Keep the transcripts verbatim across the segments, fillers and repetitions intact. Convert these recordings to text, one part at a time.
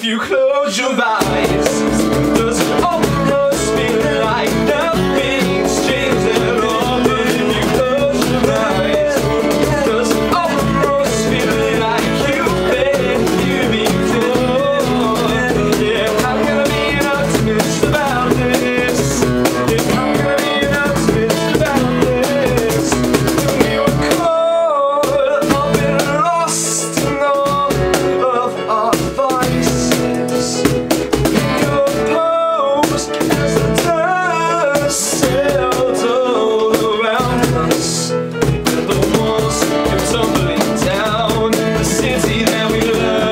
if you close your eyes, does it almost feel like nothing's changed at all? But if you close your eyes, does it almost feel like you've been here before? Yeah, I'm gonna be an optimist about this. Yeah, I'm gonna be an optimist about this. We were caught up and lost in all of our vices. Your pose as the dust settled all around us, and the walls came tumbling down. The city that we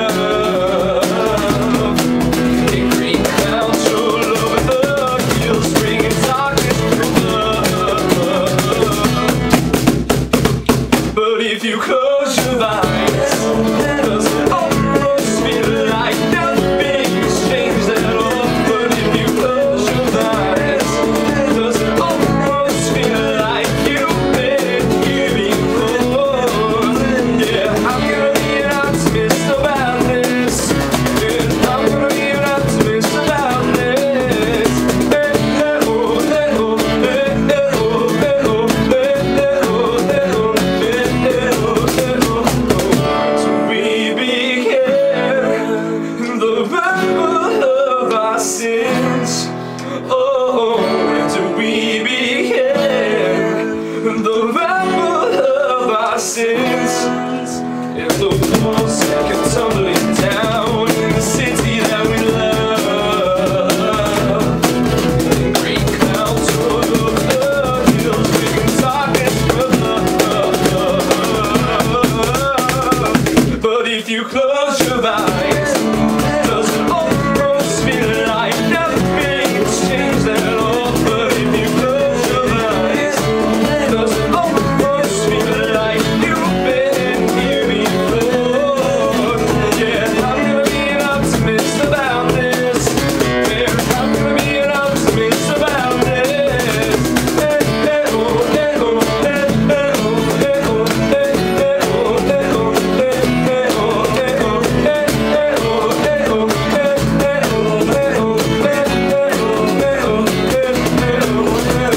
love, in green clouds roll over the hills, bringing darkness from love. But if you close your eyes, does it almost feel like nothing's changed at all? But if you close your eyes, does it almost feel like you've been here before? Yeah, I'm gonna be an optimist about this. Yeah, I'm gonna be an optimist about this. Hey, hey, oh, hey, oh, hey, hey, oh, hey, oh, hey, hey, oh, hey, oh, hey, hey, oh, hey, oh, oh. So we became the rebel of our sins. Oh, and we became the rebel of our sins. And the walls came tumbling down in the city that we love. And green clouds roll over the hills, bringing darkness from love. But if you close your eyes, does it almost feel like nothing's changed at all? But if you close your eyes, does it almost feel like you've been here before? Yeah, I'm gonna be an optimist about this. Yeah, I'm gonna be an optimist about this. Hey, hey, oh, hey, oh, hey, hey, oh, hey, oh, hey, hey, oh, hey, oh, hey, hey, oh, hey, oh, hey, hey, oh, hey, oh, hey, hey, oh, hey, oh, hey, hey, oh, hey, oh, hey, hey, oh, hey,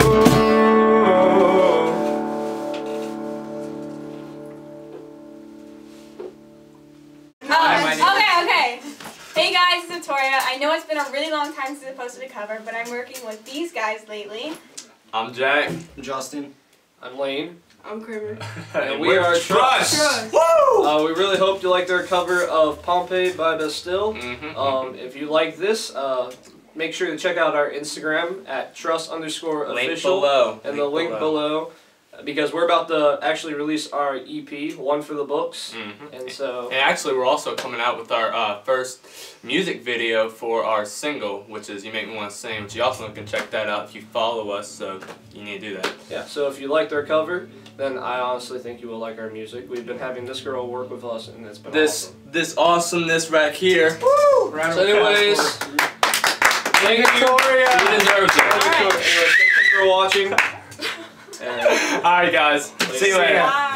Oh, okay, okay. Hey guys, it's Victoria. I know it's been a really long time since I posted a cover, but I'm working with these guys lately. I'm Jack. Justin. I'm Lane. I'm Kramer. And we are Truss. Truss. Woo! Uh, we really hope you liked our cover of Pompeii by Bastille. Mm-hmm. Um, if you like this, uh, make sure to check out our Instagram at Truss underscore Link official. below. And the link below. Because we're about to actually release our E P, One for the Books. Mm-hmm. And so... And actually, we're also coming out with our uh, first music video for our single, which is You Make Me Want to Sing, which you also can check that out if you follow us, so you need to do that. Yeah, so if you liked our cover, then I honestly think you will like our music. We've been having this girl work with us, and it's been This, awesome. this awesomeness right here. Woo! So anyways, thank you. Victoria! You deserve it. All right. Anyways, thank you for watching. And Alright guys, see you later. Bye.